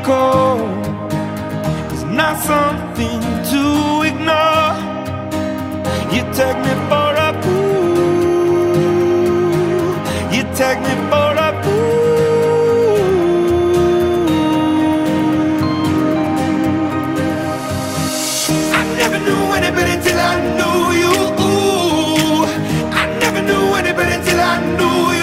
cold is not something to ignore. You take me for a fool. You take me for a fool. I never knew anybody till I knew you. I never knew anybody till I knew you.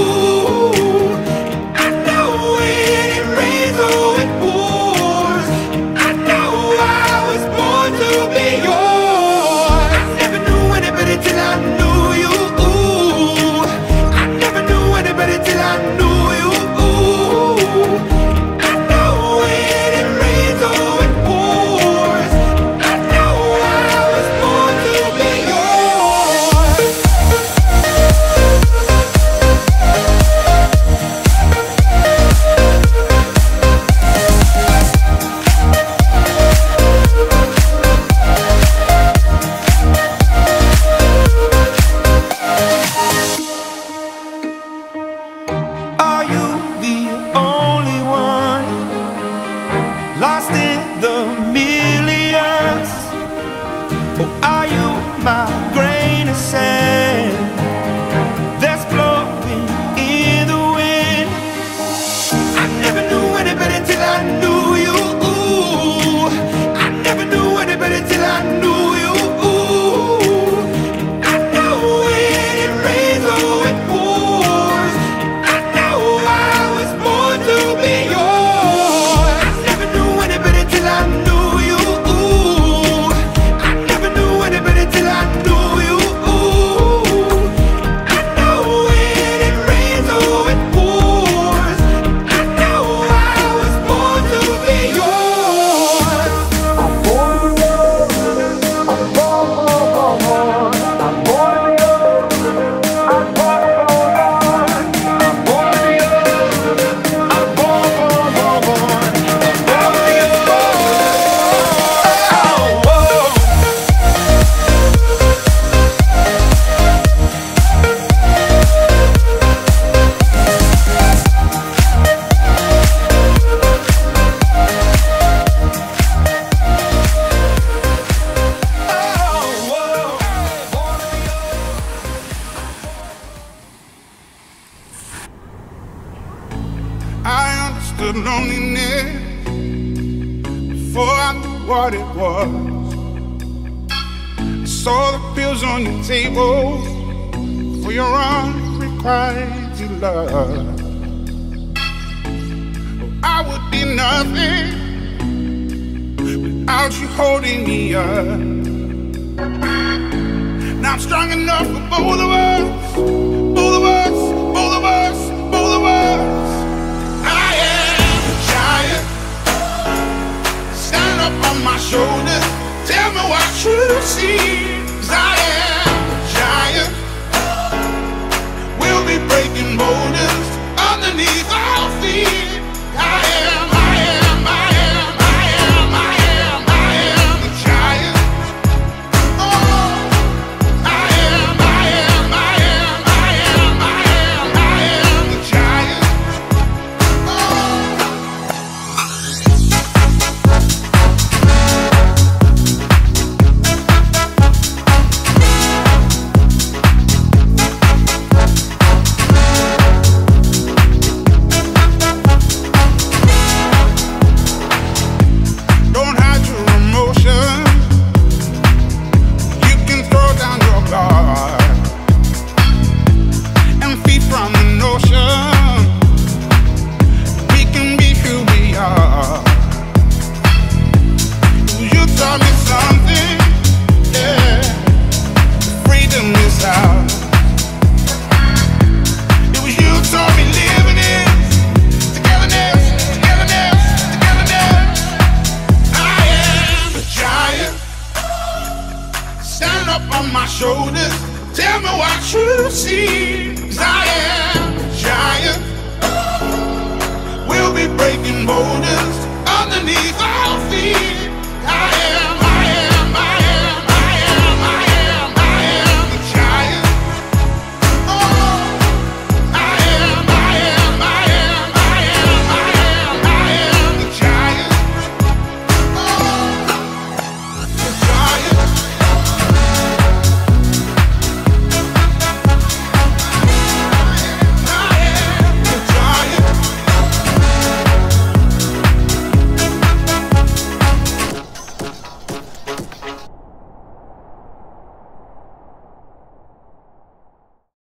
Lost in the millions, or are you my grain of sand that's blowing in the wind? I never knew anybody till I knew you. I never knew anybody till I knew you. I know when it rains or it pours. I know I was born to be yours. I understood loneliness before I knew what it was. I saw the pills on your table for your unrequited love. I would be nothing without you holding me up. Now I'm strong enough for both of us, both of us, both of us, both of us. Up on my shoulders, tell me what you see. 'Cause I am a giant. We'll be breaking boulders underneath our feet. I am, I am, I am, I am, I am, I am a giant. Oh, I am, I am, I am, I am, I am, I am a giant. Shoulders, tell me what you see. 'Cause I am